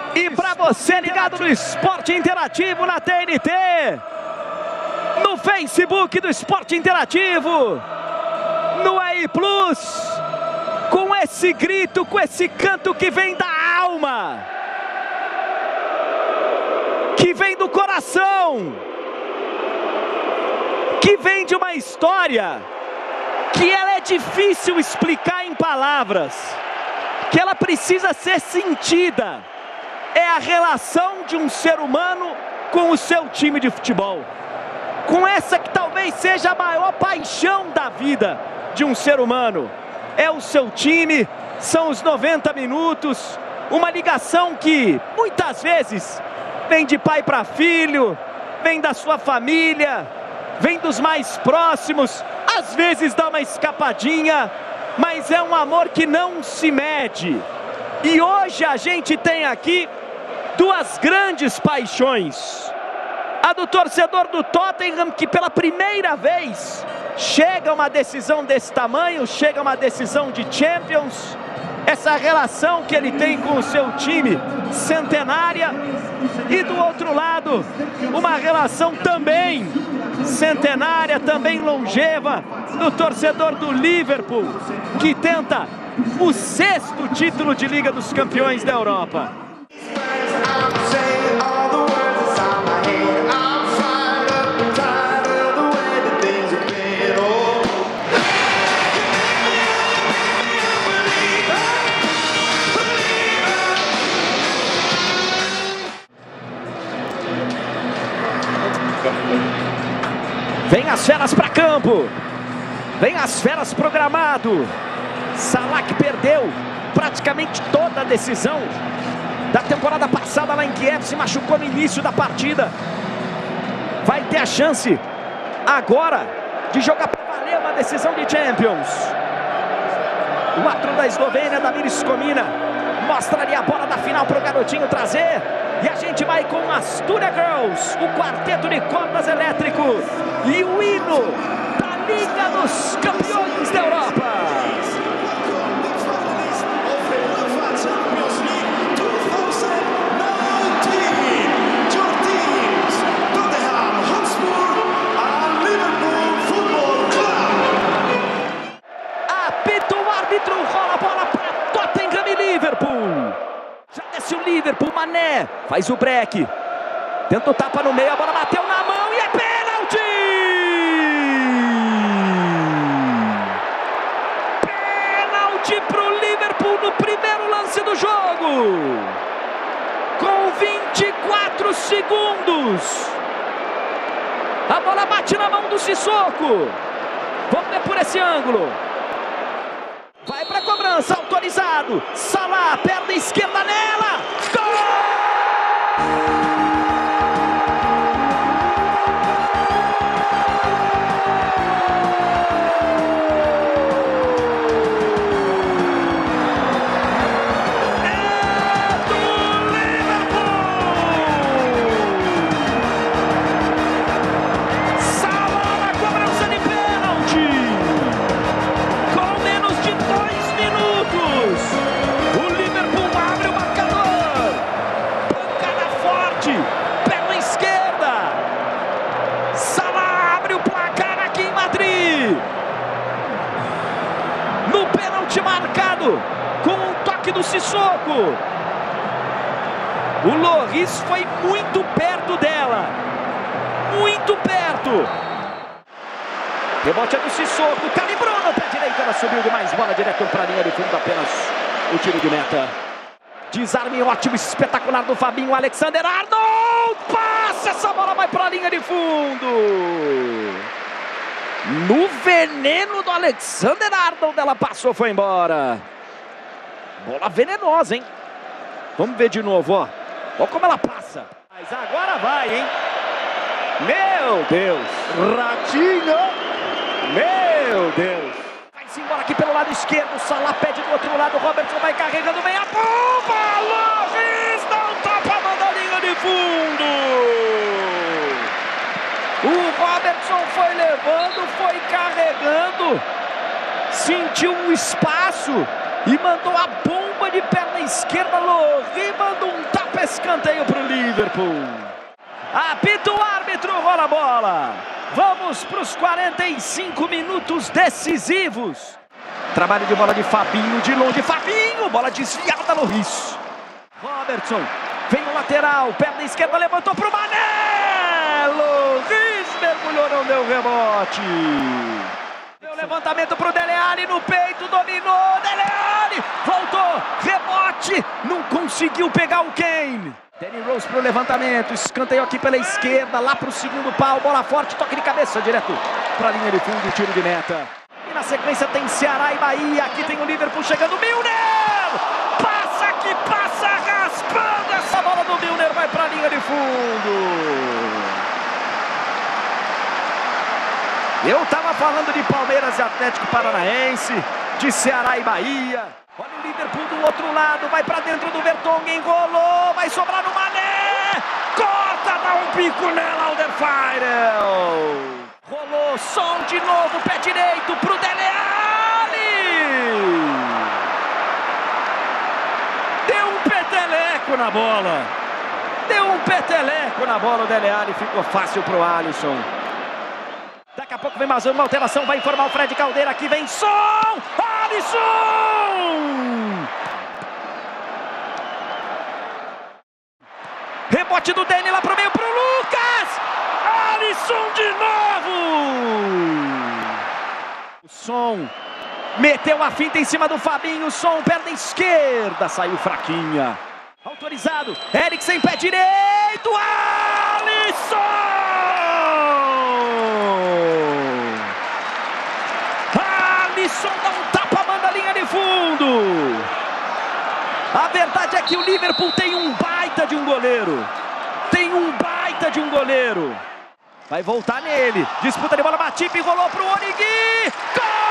E para você ligado no Esporte Interativo na TNT, no Facebook do Esporte Interativo, no EI Plus, com esse grito, com esse canto que vem da alma, que vem do coração, que vem de uma história que ela é difícil explicar em palavras, que ela precisa ser sentida. É a relação de um ser humano com o seu time de futebol, com essa que talvez seja a maior paixão da vida de um ser humano. É o seu time, são os 90 minutos, uma ligação que muitas vezes vem de pai para filho, vem da sua família, vem dos mais próximos, às vezes dá uma escapadinha, mas é um amor que não se mede. E hoje a gente tem aqui duas grandes paixões. A do torcedor do Tottenham, que pela primeira vez chega a uma decisão desse tamanho, chega a uma decisão de Champions. Essa relação que ele tem com o seu time, centenária. E do outro lado, uma relação também centenária, também longeva, do torcedor do Liverpool, que tenta o 6º título de Liga dos Campeões da Europa. Vem as feras para campo, vem as feras pro gramado. Salah, que perdeu praticamente toda a decisão da temporada passada lá em Kiev, se machucou no início da partida. Vai ter a chance agora de jogar para valer uma decisão de Champions. O árbitro da Eslovênia, Damir Skomina, mostra ali a bola da final para o garotinho trazer. E a gente vai com as Astúria Girls, o quarteto de cordas elétrico e o hino da Liga dos Campeões da Europa. Apita o árbitro, rola a bola para Tottenham e Liverpool. Já desce o Liverpool, Mané faz o break, tenta o tapa no meio, a bola bateu na mão e é pênalti! Pênalti pro Liverpool no primeiro lance do jogo, com 24 segundos. A bola bate na mão do Sissoko. Vamos ver por esse ângulo. Vai para a cobrança, autorizado. Salah, perna esquerda nela. Gol! Perna esquerda, Salah abre o placar aqui em Madrid. No pênalti marcado, com um toque do Sissoko. O Lloris foi muito perto dela, muito perto. Rebote é do Sissoko, calibrou no pé direito, ela subiu demais, bola direto para a linha de fundo, apenas o tiro de meta. Desarme ótimo, espetacular do Fabinho, Alexander-Arnold, passa, essa bola vai para a linha de fundo. No veneno do Alexander-Arnold, ela passou, foi embora. Bola venenosa, hein? Vamos ver de novo, ó. Olha como ela passa. Mas agora vai, hein? Meu Deus. Ratinho. Meu Deus. Vai-se embora aqui pelo lado esquerdo, Salah pede do outro lado, Robertson vai carregando, vem a bomba, Lloris dá um tapa, manda a linha de fundo. O Robertson foi levando, foi carregando, sentiu um espaço e mandou a bomba de perna esquerda, Lloris manda um tapa Escanteio para o Liverpool. Apita o árbitro, rola a bola. Vamos para os 45 minutos decisivos. Trabalho de bola de Fabinho, de longe. Fabinho, bola desviada no Riz. Robertson, vem o lateral, perna esquerda, levantou para o Mané. Riz mergulhou, não deu rebote. Deu levantamento para o Dele Alli no peito, dominou. Dele Alli, voltou, rebote, não conseguiu pegar o Kane. Danny Rose para o levantamento, escanteio aqui pela esquerda, lá para o segundo pau, bola forte, toque de cabeça, direto para a linha de fundo, tiro de meta. E na sequência tem Ceará e Bahia, aqui tem o Liverpool chegando, Milner! Passa que passa, raspando, essa bola do Milner vai para a linha de fundo. Eu estava falando de Palmeiras e Atlético Paranaense, de Ceará e Bahia. Olha o Liverpool do outro lado, vai pra dentro do Vertonghen, enrolou, vai sobrar no Mané, corta, dá um pico nela, Alderweireld. Rolou, som de novo, pé direito pro Dele Alli. Deu um peteleco na bola. Deu um peteleco na bola, o Dele Alli, ficou fácil pro Alisson. Daqui a pouco vem mais uma alteração, vai informar o Fred Caldeira, aqui vem som, Alisson! Rebote do Dene lá pro meio, pro Lucas! Alisson de novo! O Som meteu a finta em cima do Fabinho, Som, perna esquerda, saiu fraquinha. Autorizado, Eriksen, pé direito, Alisson! Alisson dá um tapa, manda a linha de fundo. A verdade é que o Liverpool tem um baita de um goleiro. Tem um baita de um goleiro. Vai voltar nele. Disputa de bola, Matip, rolou pro Origi. Gol!